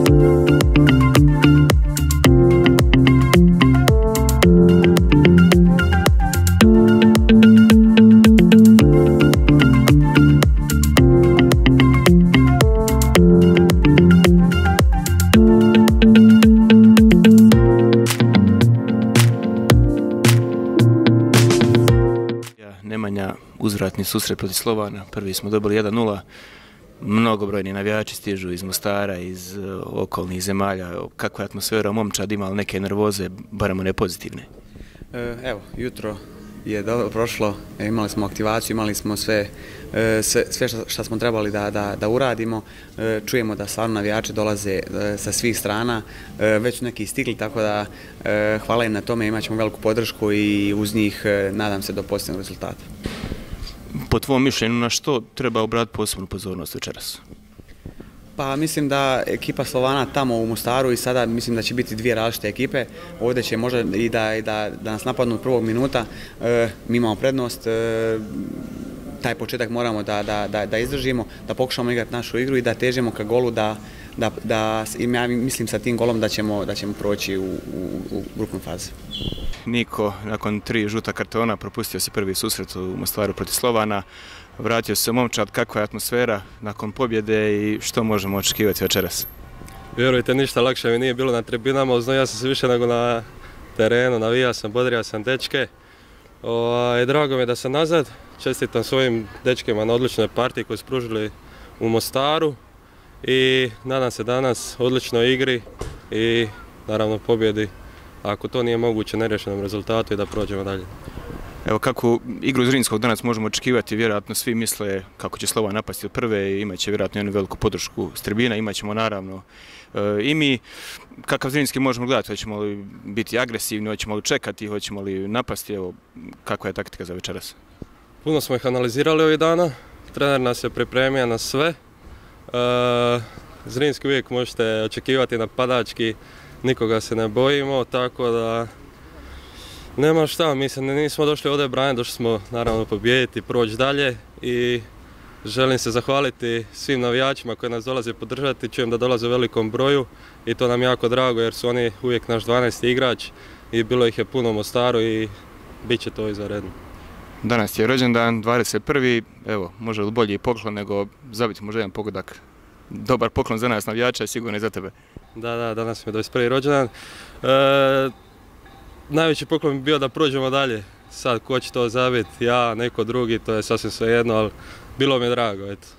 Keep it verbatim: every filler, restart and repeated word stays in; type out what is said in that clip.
Nemanja, uzvratni susret protiv Slovana, prvi smo dobili jedan nula, mnogobrojni navijači stižu iz Mostara, iz okolnih zemalja, kakva je atmosfera, momčad ima li neke nervoze, barem one pozitivne? Evo, jutro je dobro prošlo, imali smo aktivaciju, imali smo sve, sve, sve što smo trebali da, da, da uradimo, čujemo da stvarno navijači dolaze sa svih strana, već su neki stigli, tako da hvala im na tome, imat ćemo veliku podršku i uz njih nadam se do pozitivnog rezultata. Po tvom mišljenju, na što treba obratiti posebnu pozornost večeras? Pa mislim da ekipa Slovana tamo u Mostaru i sada mislim da će biti dvije različite ekipe. Ovdje će možda i da, i da, da nas napadnu od prvog minuta. E, mi imamo prednost, e, taj početak moramo da, da, da, da izdržimo, da pokušamo igrati našu igru i da težimo ka golu, da, da, da ja mislim sa tim golom da ćemo, da ćemo proći u, u, u grupnu fazu. Niko, nakon tri žuta kartona, propustio se prvi susret u Mostaru protiv Slovana. Vratio se momčad, kakva je atmosfera nakon pobjede i što možemo očekivati večeras? Vjerujte, ništa lakše mi nije bilo na tribinama, uznojio sam se više nego na terenu, navijao sam, bodrio sam dečke. O, drago mi je da sam nazad, čestitam svojim dečkima na odličnoj partiji koju su pružili u Mostaru i nadam se danas odličnoj igri i naravno pobjedi, ako to nije moguće, nerješenom rezultatu i da prođemo dalje. Evo, kakvu igru Zrinskog danas možemo očekivati, vjerojatno svi misle kako će Slovan napasti od prve i imat će vjerojatno jednu veliku podršku s tribina, imat ćemo naravno e, i mi. Kakav Zrinski možemo gledati, hoćemo li biti agresivni, hoćemo li čekati, hoćemo li napasti, evo, kakva je taktika za večeras? Puno smo ih analizirali ovih dana, trener nas je pripremio na sve. E, Zrinski uvijek možete očekivati napadački, nikoga se ne bojimo, tako da nema šta, mislim, nismo došli ovdje braniti, došli smo naravno pobijediti, proći dalje i želim se zahvaliti svim navijačima koji nas dolaze podržati, čujem da dolaze u velikom broju i to nam jako drago jer su oni uvijek naš dvanaesti igrač i bilo ih je puno u Mostaru i bit će to izvanredno. Danas je rođendan, dvadeset prvi evo, može li bolji poklon nego zabiti možda jedan pogodak. Dobar poklon za nas navijača i sigurno i za tebe. Da, da, danas mi je dvadeset prvi rođendan. E, Najveći poklon bi bio da prođemo dalje. Sad ko će to zabiti, ja, neko drugi, to je sasvim svejedno, ali bilo mi je drago, eto.